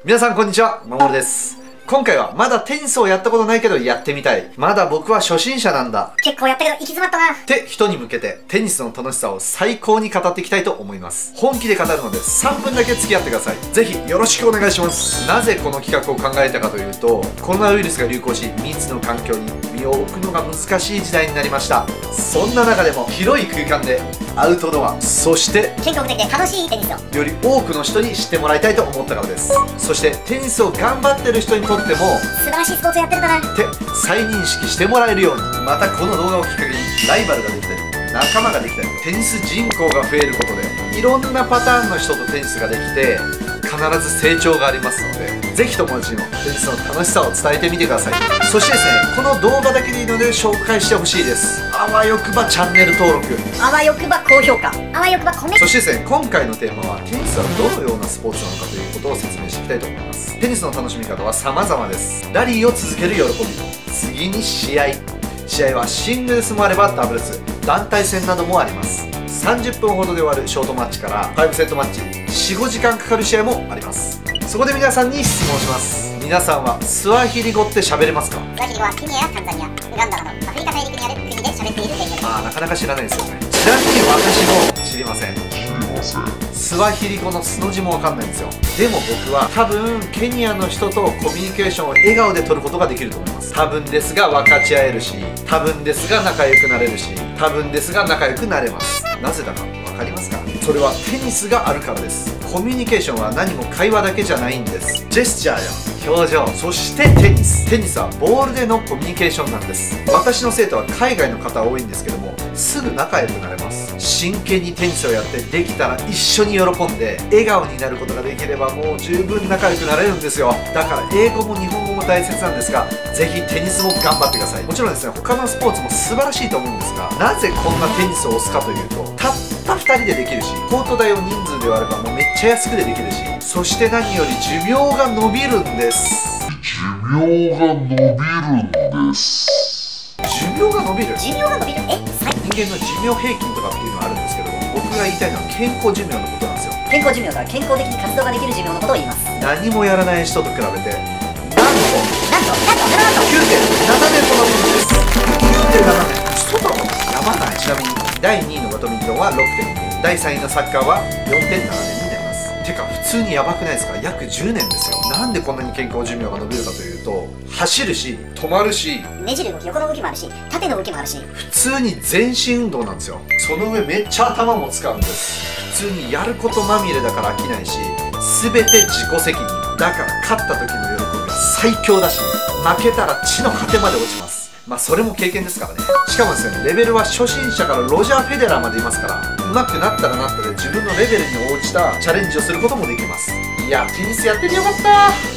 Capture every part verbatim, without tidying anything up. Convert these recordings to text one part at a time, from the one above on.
皆さんこんにちは、まもるです。今回はまだテニスをやったことないけどやってみたい。まだ僕は初心者なんだ。 結構やったけど行き詰まったな。 って人に向けてテニスの楽しさを最高に語っていきたいと思います。本気で語るのでさんぷんだけ付き合ってください。ぜひよろしくお願いします。なぜこの企画を考えたかというと、コロナウイルスが流行し密の環境に身を置くのが難しい時代になりました。そんな中でも広い空間でアウトドア、そして健康的で楽しいテニスをより多くの人に知ってもらいたいと思ったからです。そしてテニスを頑張ってる人にとっても素晴らしいスポーツやってるんだなって再認識してもらえるように、またこの動画をきっかけにライバルができたり仲間ができたり、テニス人口が増えることでいろんなパターンの人とテニスができて必ず成長がありますので、ぜひ友達にもテニスの楽しさを伝えてみてください。そしてですね、この動画だけでいいので紹介してほしいです。あわよくばチャンネル登録、 あわよくば高評価、あわよくばコメント。 そしてですね、今回のテーマはテニスはどのようなスポーツなのかということを説明していきたいと思います。テニスの楽しみ方は様々です。ラリーを続ける喜び、次に試合、試合はシングルスもあればダブルス、団体戦などもあります。さんじゅっぷんほどで終わるショートマッチからごセットマッチ、よん、ごじかんかかる試合もあります。そこで皆さんに質問します。皆さんはスワヒリ語って喋れますか？ スワヒリ語はケニアやタンザニア、ウガンダなどアフリカ大陸にある国で喋っている言語です。 まあなかなか知らないですよね。ちなみに私も知りません。スワヒリ語の素の字もわかんないんですよ。でも僕は多分ケニアの人とコミュニケーションを笑顔で取ることができると思います。多分ですが分かち合えるし、多分ですが仲良くなれるし、多分ですが仲良くなれます。なぜだか分かりますか？それはテニスがあるからです。コミュニケーションは何も会話だけじゃないんです。ジェスチャーや表情、そしてテニス。テニスはボールでのコミュニケーションなんです。私の生徒は海外の方多いんですけども、すぐ仲良くなれます。真剣にテニスをやってできたら一緒に喜んで笑顔になることができればもう十分仲良くなれるんですよ。だから英語も日本語も大切なんですが、ぜひテニスも頑張ってください。もちろんですね、他のスポーツも素晴らしいと思うんですが、なぜこんなテニスを推すかというと、たったふたりでできるし、コート代を人数で割ればもうめっちゃ安くでできるし、そして何より寿命が伸びるんです。 寿命が伸びるんです。 寿命が伸びる、 寿命が伸びる、え、 人間の寿命平均とかっていうのがあるんですけども、僕が言いたいのは健康寿命のことなんですよ。 健康寿命とは健康的に活動ができる寿命のことを言います。 何もやらない人と比べてなんとなんとなんとなんときゅうてんななねんと伸びるんです。きゅうてんななねん、嘘だろ、やばない。ちなみにだいにいのバドミントンは ろくてんにねん、だいさんいのサッカーは よんてんななねんになります。てか普通にやばくないですか？約じゅうねんですよ。なんでこんなに健康寿命が伸びるかというと、走るし止まるしねじる動き、横の動きもあるし、縦の動きもあるし、 普通に全身運動なんですよ。その上めっちゃ頭も使うんです。普通にやることまみれだから飽きないし、全て自己責任だから勝った時の喜びは最強だし、負けたら地の果てまで落ちます。まあそれも経験ですからね。しかもですね、レベルは初心者からロジャー・フェデラーまでいますから、上手くなったらなったで自分のレベルに応じたチャレンジをすることもできます。いや、テニスやっててよかった。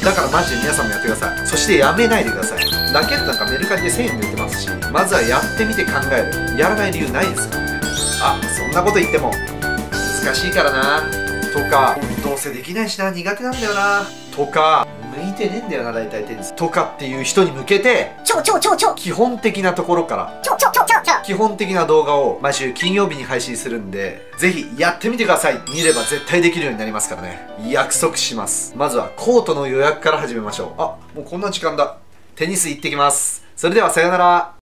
だからマジで皆さんもやってください。そしてやめないでください。ラケットなんかメルカリでせんえんで売ってますし、まずはやってみて考える。やらない理由ないですからね。あ、そんなこと言っても難しいからなとか、どうせできないしな、苦手なんだよなとか、向いてねえんだよな大体テニスとかっていう人に向けて、 超超超超基本的なところから超超超超超基本的な動画を毎週金曜日に配信するんで、ぜひやってみてください。見れば絶対できるようになりますからね。約束します。まずはコートの予約から始めましょう。あ、もうこんな時間だ。テニス行ってきます。それではさようなら。